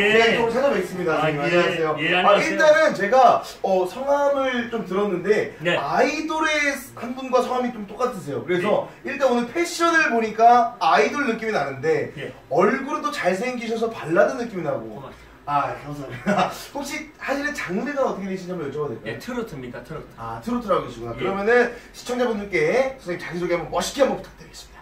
예. 또 찾아뵙습니다. 안녕하세요. 예, 안녕하세요. 일단은 제가 성함을 좀 들었는데 네. 아이돌의 한 분과 성함이 좀 똑같으세요. 그래서 일단 오늘 패션을 보니까 아이돌 느낌이 나는데 얼굴은 또 잘생기셔서 발라드 느낌이 나고. 고맙습니다. 감사합니다. 혹시 하시는 장르가 어떻게 되시는지 한번 여쭤봐도 될까요? 예, 트로트입니다. 트로트. 트로트라고 계시구나. 그러면은 시청자분들께 선생님 자기소개 한번 멋있게 한번 부탁드리겠습니다.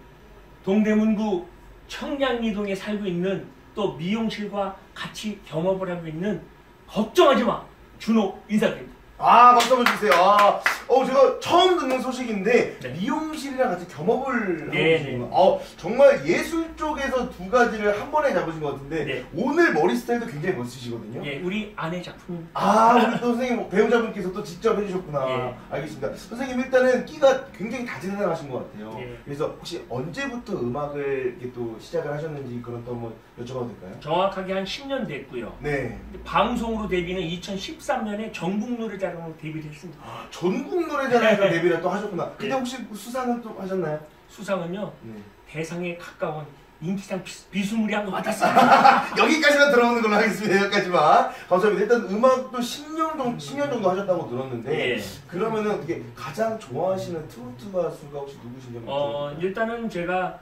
동대문구 청량리동에 살고 있는 또 미용실과 같이 겸업을 하고 있는 걱정하지 마 준호 인사드립니다. 박수 한번 주세요. 제가 처음 듣는 소식인데 미용실이랑 같이 겸업을 하고 계시구나. 정말 예술 쪽에서 두 가지를 한 번에 잡으신 것 같은데 오늘 머리 스타일도 굉장히 멋지시거든요. 예, 우리 아내 작품. 우리 또 선생님 배우자분께서 또 직접 해주셨구나. 알겠습니다. 선생님 일단은 끼가 굉장히 다재다능하신 것 같아요. 그래서 혹시 언제부터 음악을 이렇게 또 시작을 하셨는지 그런 또 한번 여쭤봐도 될까요? 정확하게 한 10년 됐고요. 네. 방송으로 데뷔는 2013년에 전국 노래자랑으로 데뷔를 했습니다. 전국 노래자랑에서 데뷔를 또 하셨구나. 근데 혹시 수상은 또 하셨나요? 수상은요. 대상에 가까운 인기상 비스무리한 거 받았습니다. 여기까지만 들어오는 걸로 하겠습니다. 여기까지만. 감사합니다. 일단 음악도 10년 정도 하셨다고 들었는데 그러면은 어떻게 가장 좋아하시는 트로트 가수가 혹시 누구신지? 일단은 제가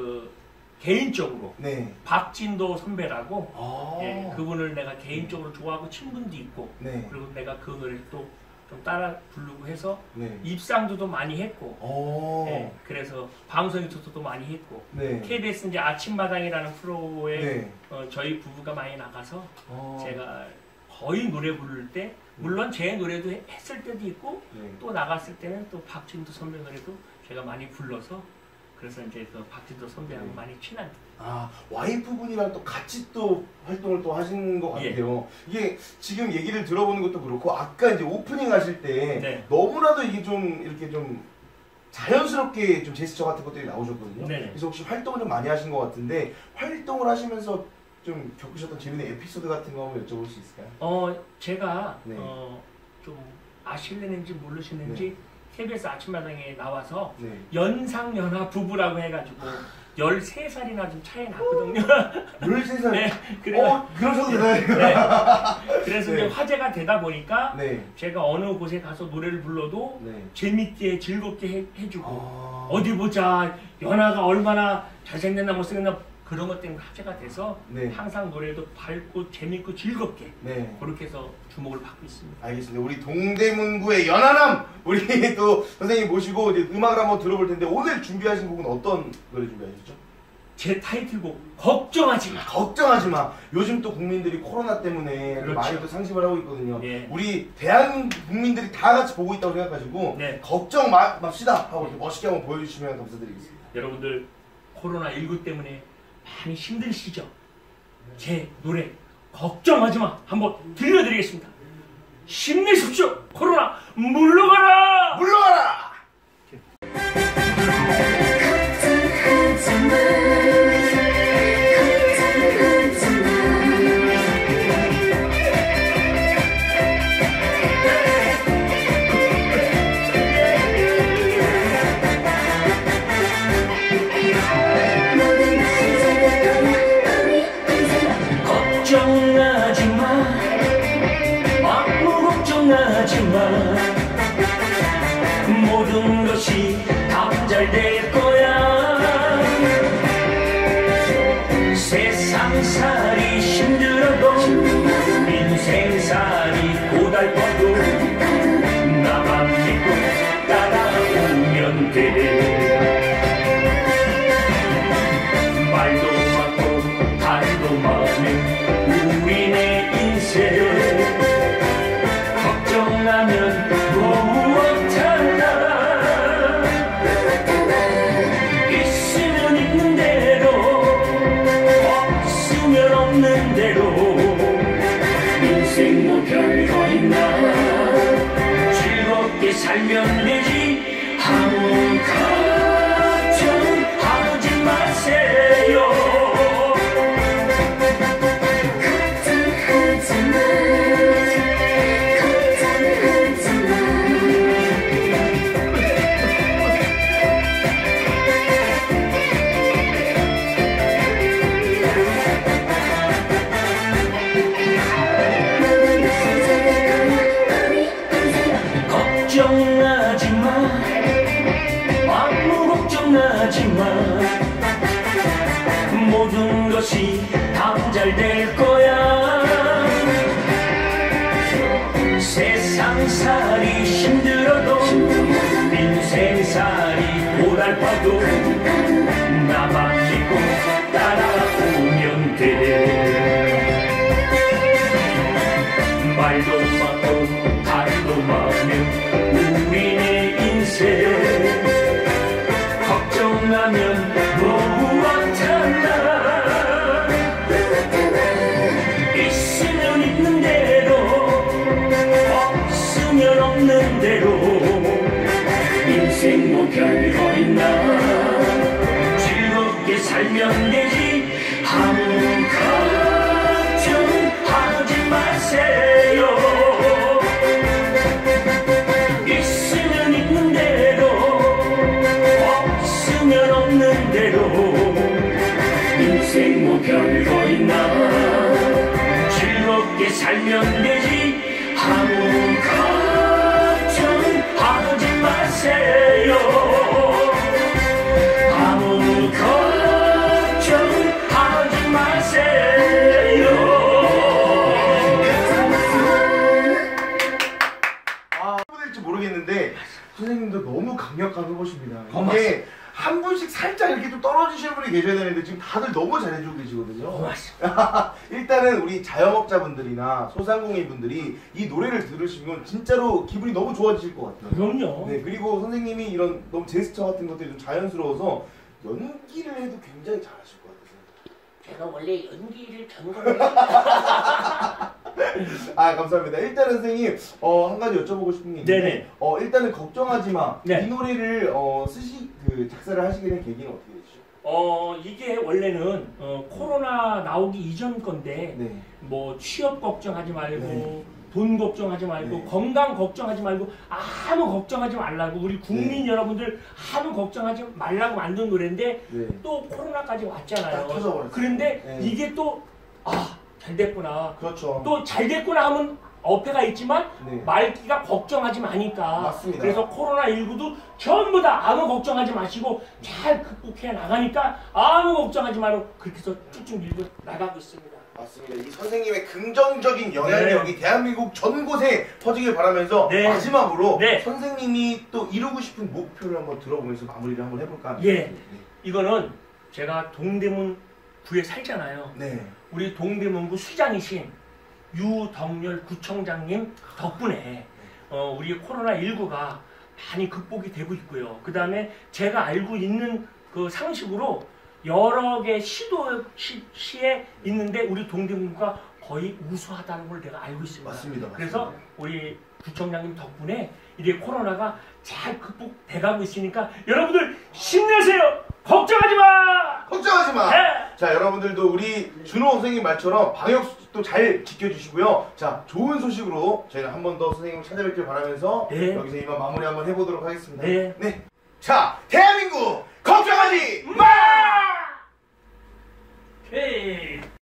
개인적으로 박진도 선배라고 그분을 내가 개인적으로 좋아하고 친분도 있고 그리고 내가 그 노래를 또 좀 따라 부르고 해서 입상도도 많이 했고 그래서 방송에서도 많이 했고 KBS 이제 아침마당이라는 프로에 저희 부부가 많이 나가서 제가 거의 노래 부를 때 물론 제 노래도 했을 때도 있고 또 나갔을 때는 또 박진도 선배 노래도 제가 많이 불러서 그래서 이제 그 박진도 선배하고 많이 친한. 와이프분이랑 또 같이 또 활동을 또 하신 것 같아요. 이게 지금 얘기를 들어보는 것도 그렇고 아까 이제 오프닝 하실 때 너무나도 이게 좀 이렇게 좀 자연스럽게 좀 제스처 같은 것들이 나오셨거든요. 그래서 혹시 활동을 좀 많이 하신 것 같은데 활동을 하시면서 좀 겪으셨던 재밌는 에피소드 같은 거 한번 여쭤볼 수 있을까요? 제가 좀 아실래는지 모르시는지 KBS 아침마당에 나와서 연상연하 부부라고 해가지고 13살이나 좀 차이 났거든요. 13살? 네. 그러셔도 되나요? 그래서 이제 화제가 되다 보니까 제가 어느 곳에 가서 노래를 불러도 재밌게 즐겁게 해주고 어디 보자 연하가 얼마나 잘생겼나 못생겼나 그런 것 때문에 화제가 돼서 항상 노래도 밝고 재밌고 즐겁게 그렇게 해서 주목을 받고 있습니다. 알겠습니다. 우리 동대문구의 연하남 우리 또 선생님 모시고 이제 음악을 한번 들어볼 텐데 오늘 준비하신 곡은 어떤 노래 준비하셨죠? 제 타이틀곡 걱정하지 마. 걱정하지 마. 요즘 또 국민들이 코로나 때문에 많이 또 상심을 하고 있거든요. 우리 대한 국민들이 다 같이 보고 있다고 생각하시고 걱정 맙시다 하고 이렇게 멋있게 한번 보여주시면 감사드리겠습니다. 여러분들 코로나19 때문에 많이 힘드시죠? 제 노래 걱정하지 마 한번 들려드리겠습니다. 힘내십시오. 코로나 물러가라. 물러가라. 모든 것이 다 잘 될 거야. 세상살이 힘들어도 인생살이 고달퍼도 나만 믿고 따라오면 돼. 말도 많고 달도 많은 우리네 인생 걱정하면 무엇하나. 있으면 있는 대로 없으면 없는 대로 인생 뭐 별거 있나. 즐겁게 살면 되지. 아무 걱정하지 마세요. 뭐 별거 있나 즐겁게 살면 되지 아무 걱정하지 마세요. 있으면 있는 대로 없으면 없는 대로 인생 뭐 별거 있나 즐겁게 살면 되지 아무 걱정하지 마세요. 아무 걱정하지 마세요. 될지 모르겠는데 선생님도 너무 강력한 후보십니다. 이게 한 분씩 살짝 이렇게 좀 떨어지시는 분이 계셔야 되는데 지금 다들 너무 잘해주고 계시거든요. 고맙습니다. 일단은 우리 자영업자분들이나 소상공인분들이 이 노래를 들으시면 진짜로 기분이 너무 좋아지실 것 같아요. 그럼요. 네, 그리고 선생님이 이런 너무 제스처 같은 것들이 좀 자연스러워서 연기를 해도 굉장히 잘하실 것 같아요. 제가 원래 연기를 전공을 아, 감사합니다. 일단은 선생님 한 가지 여쭤보고 싶은 게 있는데 일단은 걱정하지 마. 이 노래를 작사를 하시게 된 계기는 어떻게 되시죠? 이게 원래는 코로나 나오기 이전 건데 뭐 취업 걱정하지 말고 돈 걱정하지 말고 건강 걱정하지 말고 아무 걱정하지 말라고 우리 국민 여러분들 아무 걱정하지 말라고 만든 노래인데 또 코로나까지 왔잖아요. 그런데 이게 또 잘 됐구나. 그렇죠. 또 잘 됐구나 하면 어폐가 있지만 말기가 걱정하지 마니까. 맞습니다. 그래서 코로나19도 전부 다 아무 걱정하지 마시고 잘 극복해 나가니까 아무 걱정하지 말고 그렇게 해서 쭉쭉 밀고 나가고 있습니다. 맞습니다. 이 선생님의 긍정적인 영향력이 대한민국 전곳에 퍼지길 바라면서 마지막으로 선생님이 또 이루고 싶은 목표를 한번 들어보면서 마무리를 한번 해볼까 합니다. 이거는 제가 동대문 구에 살잖아요. 우리 동대문구 수장이신 유덕열 구청장님 덕분에 우리 코로나19가 많이 극복이 되고 있고요. 그 다음에 제가 알고 있는 그 상식으로 여러 개 시에 있는데 우리 동대문구가 거의 우수하다는 걸 내가 알고 있습니다. 맞습니다. 그래서 우리 구청장님 덕분에 이제 코로나가 잘 극복돼가고 있으니까 여러분들 힘내세요. 걱정하지 마. 걱정하지 마. 자, 여러분들도 우리 준호 선생님 말처럼 방역수칙도 잘 지켜주시고요. 자, 좋은 소식으로 저희가 한 번 더 선생님을 찾아뵙길 바라면서 여기서 이만 마무리 한번 해보도록 하겠습니다. 자, 대한민국 걱정하지 마.